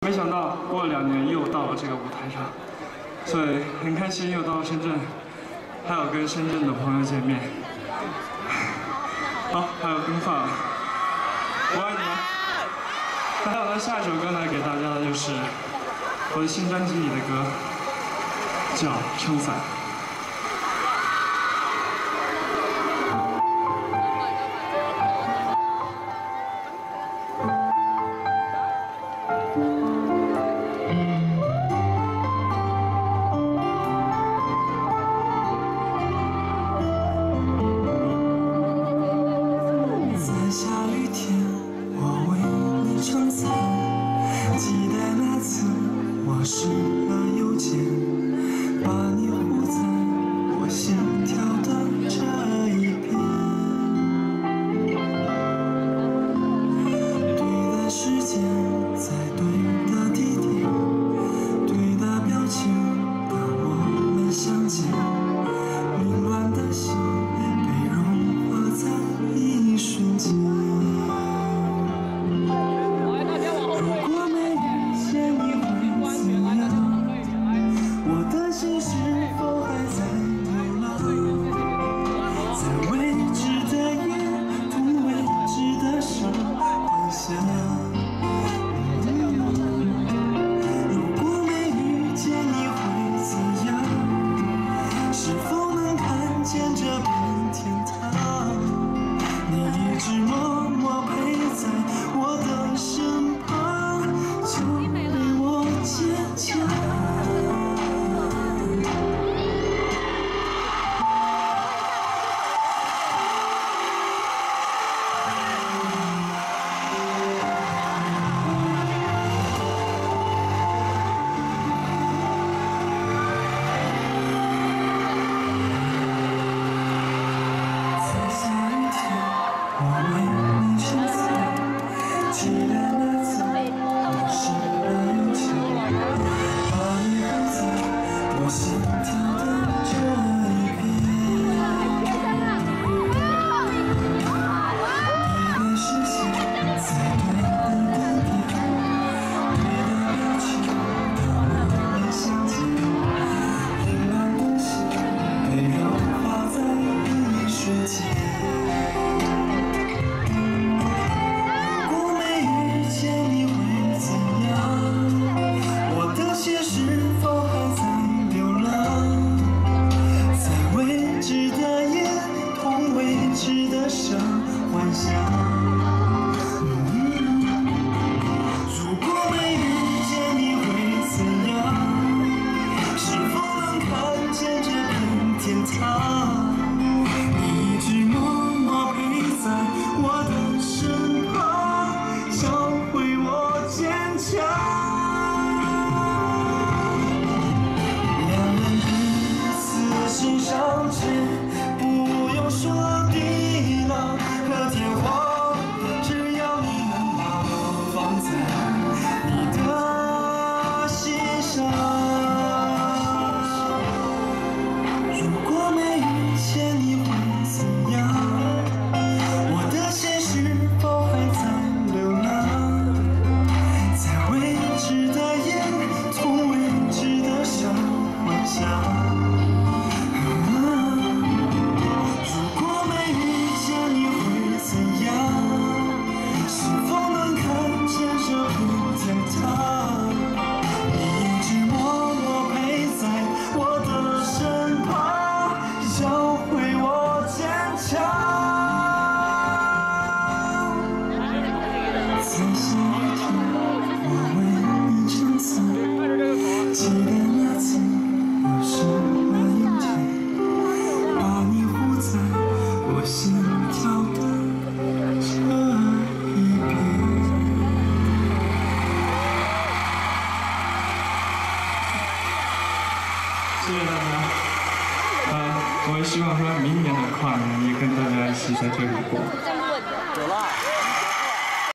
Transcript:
没想到过了2年又到了这个舞台上，所以很开心又到了深圳，还有跟深圳的朋友见面。好，还有跟发，我爱你们。还有呢，下一首歌呢，给大家的就是我的新专辑里的歌，叫《撑伞》。 诗和邮件，把你护在我心跳的这一边。对的时间，在对的地点，对的表情，当我们相见，凌乱的心被融化在一瞬间。 谢谢大家，我也希望说明年的跨年也跟大家一起在这里过。